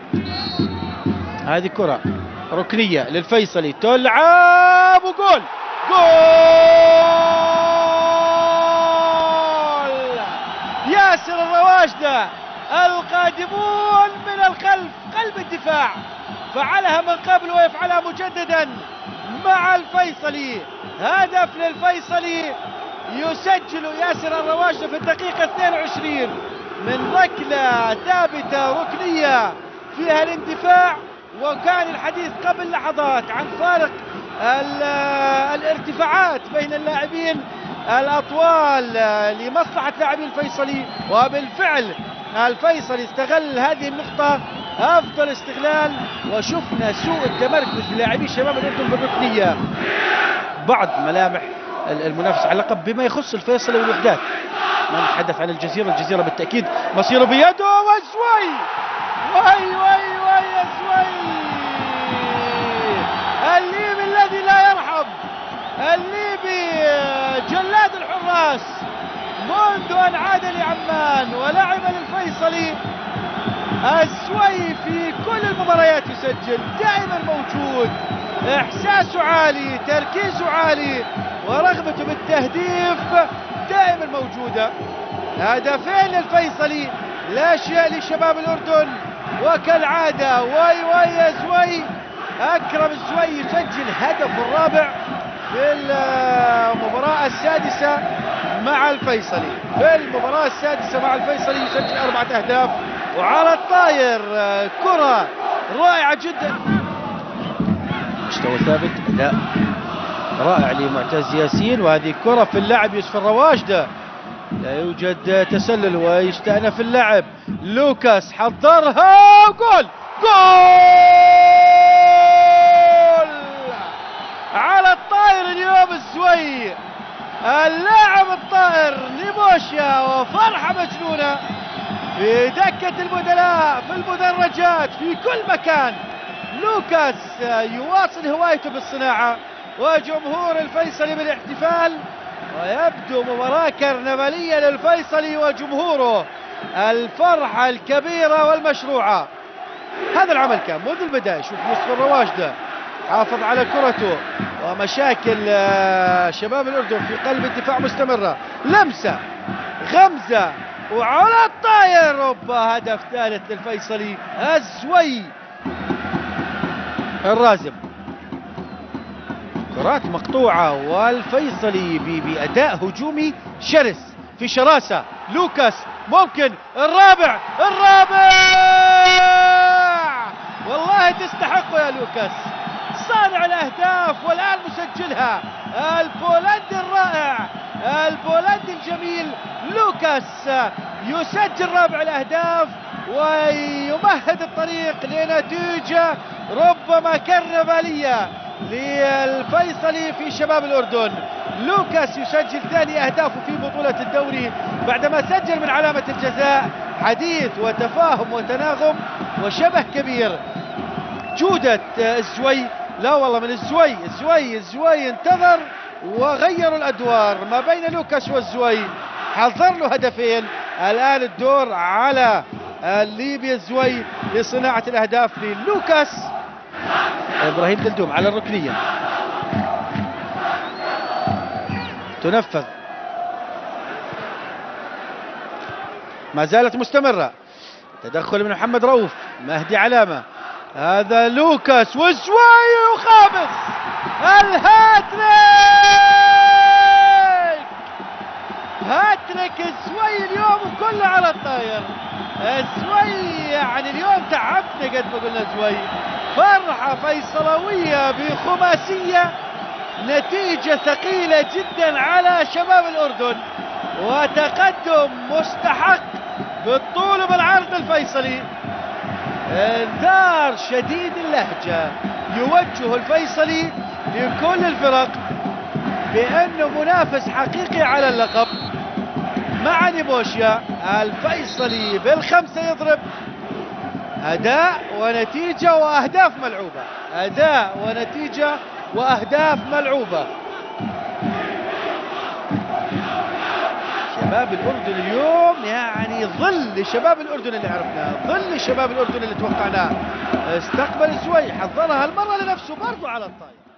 هذه كرة ركنية للفيصلي، تلعب وجول. جول ياسر الرواشدة، القادمون من الخلف قلب الدفاع، فعلها من قبل ويفعلها مجددا مع الفيصلي. هدف للفيصلي يسجل ياسر الرواشدة في الدقيقة 22 من ركلة ثابتة ركنية فيها الاندفاع. وكان الحديث قبل لحظات عن فارق الارتفاعات بين اللاعبين الأطوال لمصلحة لاعبي الفيصلي، وبالفعل الفيصلي استغل هذه النقطة أفضل استغلال، وشفنا سوء التمركز للاعبي شباب الأردن بالركنية. بعض ملامح المنافسة على اللقب بما يخص الفيصلي والوحدات. ما نتحدث عن الجزيرة، الجزيرة بالتأكيد مصيره بيده، وزوي وي يا زوي، الليبي الذي لا يرحم، الليبي جلاد الحراس منذ أن عاد لعمان ولعب للفيصلي. الزوي في كل المباريات يسجل، دائما موجود، إحساسه عالي، تركيزه عالي، ورغبته بالتهديف دائما موجودة. هدفين للفيصلي لا شيء لشباب الأردن، وكالعادة وي يا زوي، أكرم الزوي يسجل هدف الرابع في المباراة السادسة مع الفيصلي. في المباراة السادسة مع الفيصلي يسجل 4 أهداف، وعلى الطاير كرة رائعة جدا. مستوى ثابت، لا رائع لمعتز ياسين، وهذه كرة في اللاعب يوسف الرواشدة، لا يوجد تسلل ويستأنف اللعب. لوكاس حضرها، جول على الطائر اليوم الزوي، اللاعب الطائر نيموشيا، وفرحة مجنونة في دكة البدلاء، في المدرجات، في كل مكان. لوكاس يواصل هوايته بالصناعة، وجمهور الفيصلي بالاحتفال، ويبدو مباراة كرنفالية للفيصلي وجمهوره. الفرحة الكبيرة والمشروعة. هذا العمل كان منذ البداية. شوف يوسف الرواشدة حافظ على كرته، ومشاكل شباب الأردن في قلب الدفاع مستمرة. لمسة، غمزة، وعلى الطاير، ربا هدف ثالث للفيصلي. الزوي الرازم، كرات مقطوعة، والفيصلي بأداء هجومي شرس في شراسة. لوكاس ممكن الرابع، والله تستحق يا لوكاس، صانع الأهداف والآن مسجلها، البولندي الرائع، البولندي الجميل لوكاس يسجل رابع الأهداف ويمهد الطريق لنتيجة ربما كرنفالية للفيصلي في شباب الأردن. لوكاس يسجل ثاني أهدافه في بطولة الدوري بعدما سجل من علامة الجزاء. حديث وتفاهم وتناغم وشبه كبير. جودة الزوي، لا والله من الزوي انتظر وغيروا الأدوار ما بين لوكاس والزوي، حضر له هدفين. الآن الدور على الليبي الزوي لصناعة الأهداف للوكاس. إبراهيم دلدوم على الركنية، تنفذ، ما زالت مستمرة. تدخل من محمد رؤوف، مهدي علامة، هذا لوكاس والزوي وخامس الهاتريك. هاتريك الزوي اليوم كله على الطاير. الزوي يعني اليوم تعبنا قد ما قلنا زوي. فرحة فيصلوية بخماسية، نتيجة ثقيلة جدا على شباب الأردن، وتقدم مستحق بالطول وبالعرض الفيصلي. انذار شديد اللهجة يوجه الفيصلي لكل الفرق بأنه منافس حقيقي على اللقب مع نيموشيا. الفيصلي بالخمسة يضرب. أداء ونتيجة وأهداف ملعوبة، أداء ونتيجة وأهداف ملعوبة. شباب الأردن اليوم يعني ظل شباب الأردن اللي عرفناه، ظل شباب الأردن اللي توقعناه. استقبل سوي، حضرها هالمرة لنفسه برضه على الطاير.